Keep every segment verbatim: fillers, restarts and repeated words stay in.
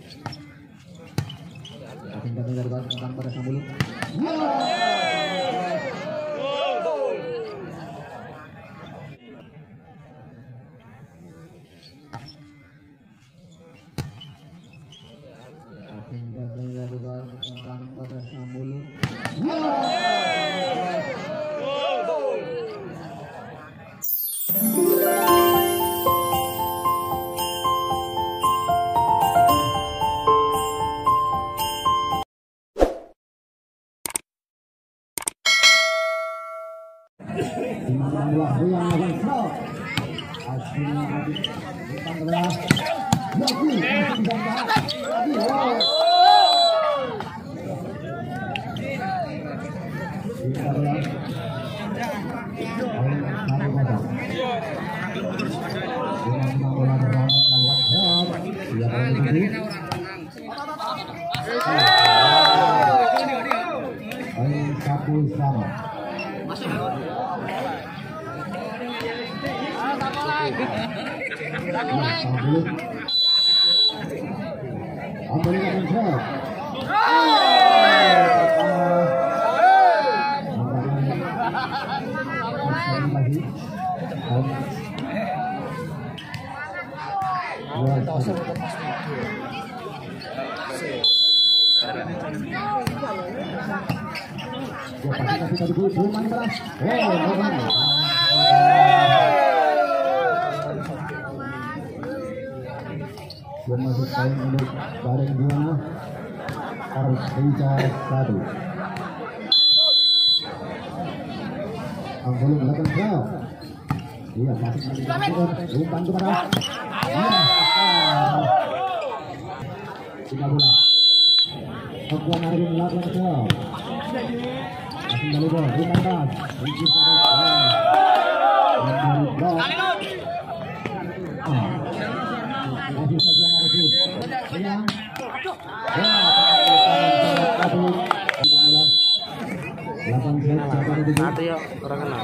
Tingkat dari belakang pada Sambulu. Tingkat dari belakang pada Sambulu. Satu sama. Yang masuk poin untuk bareng Buana harus Rica satu. Anggolo belakang kau. Iya masih umpan kepada. Tiga bola. Buana hari belakang kau. Masih balik bola. Umpan pas. Rica Satu ya, orang kenal.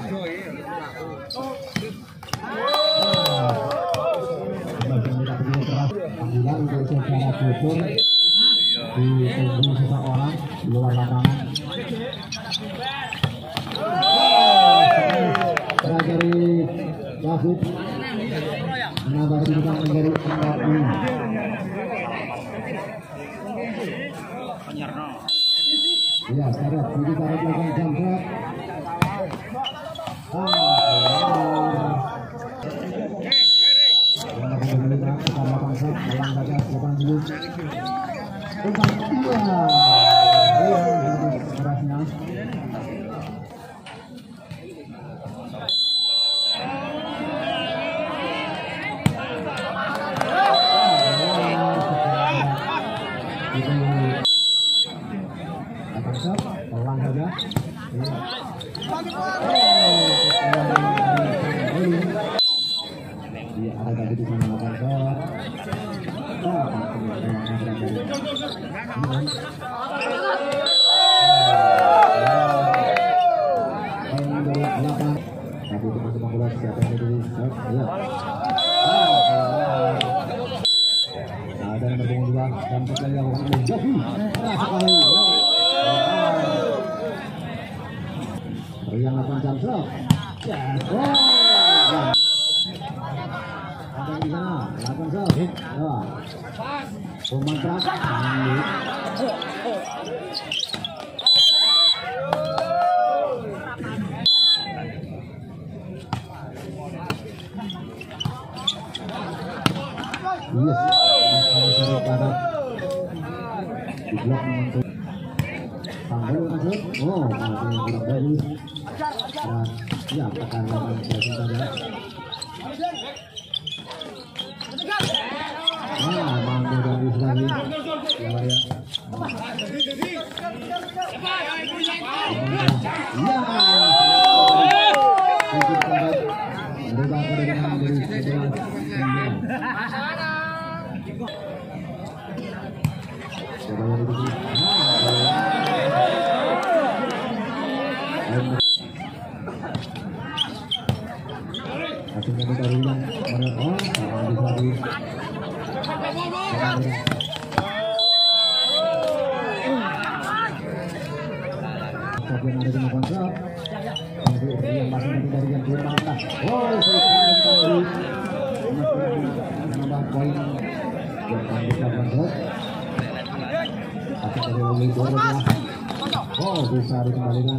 Panggilan untuk secara jujur ditunggu seseorang di luar lapangan. Dari David menambah kedudukan menjadi empat lima. Ya, seret, jadi tarik lakukan jam berat. Yang akan memberikan kepada Pangsat, dalam baca delapan dulu. Umpan kedua. Iya, berasnya. Pelan saja. Dia ada di sana lakukan shot. Tapi teman-teman bola siapa yang dulu? Ya. Ada yang berbunga dua dan sekali yang menjadi sekali. Yang lakukan jam serok. Ada di sana, lakukan serok. Umpan keras. Yes, harus pada di blok untuk Panggul masuk. Oh, masih kurang bagus. Nah, ya tekan lawan biasa saja. Nah, Panggul bagus lagi. Ya, ya. Ya. Cukup baik. Berubah kedudukan menjadi sebelas sembilan. Coba yang itu. Asing kami taruhan, mana oh, bisa di. Oh, saya kembali menambah poin yang bisa masuk. Akan dari Lili Dorotnya. Oh, bisa dikembalikan.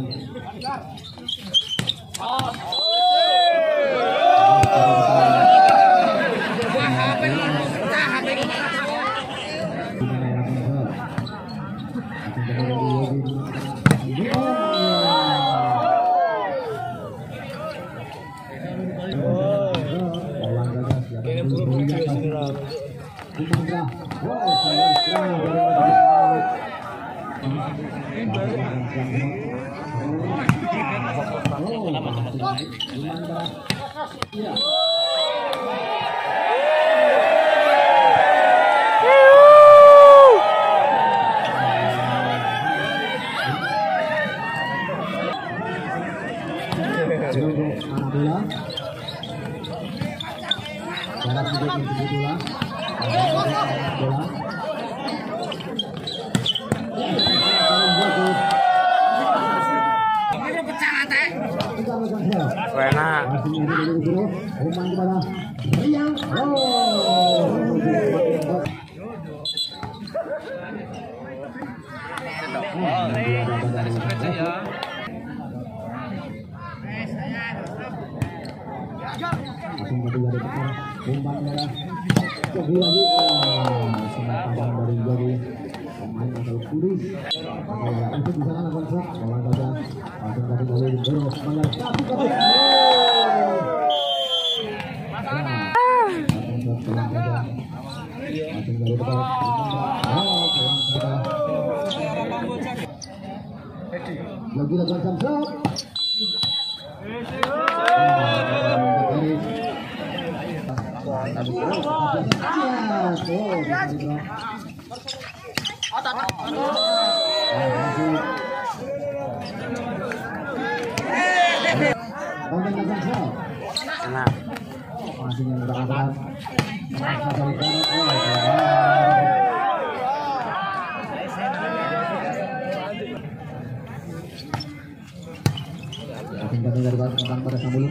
Lagi lakukan samsat. Masih yang berangkat. Kembali dari belakang pada Sambul.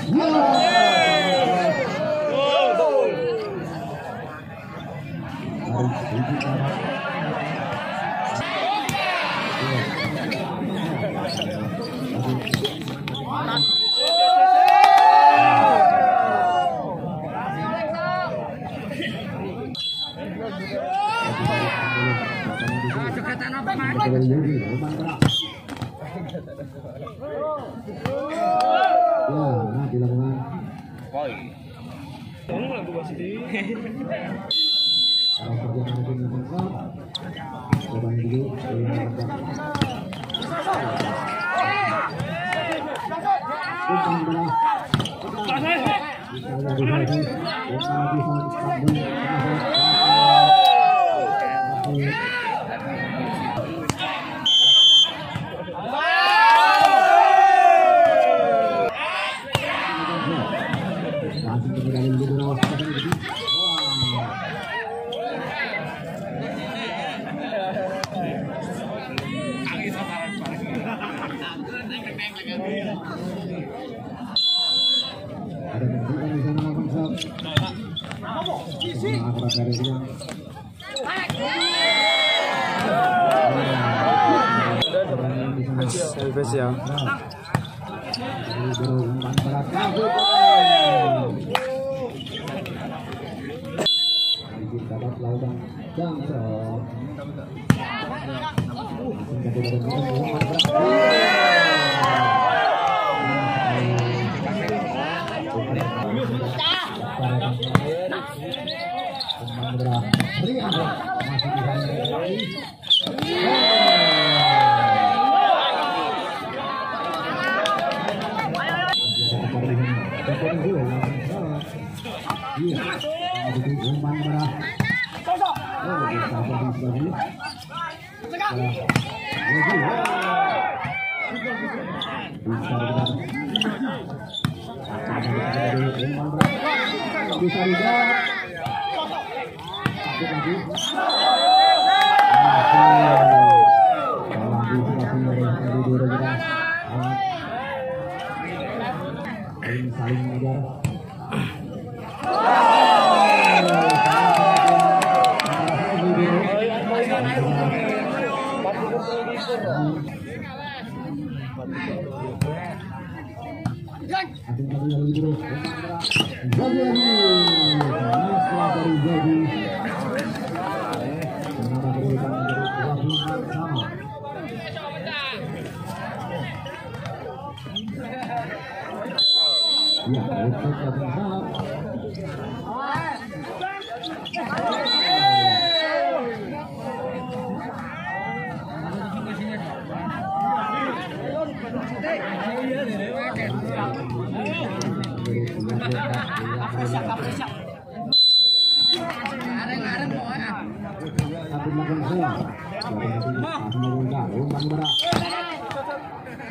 Service ya. Bisa juga. Saling Ating kami lagi terus. Jadi lagi. Masalah dari jadi. Menara berikan dari Wahyu sama. Ya, untuk Ating sama. Satu makan saya, jadi umpan berat.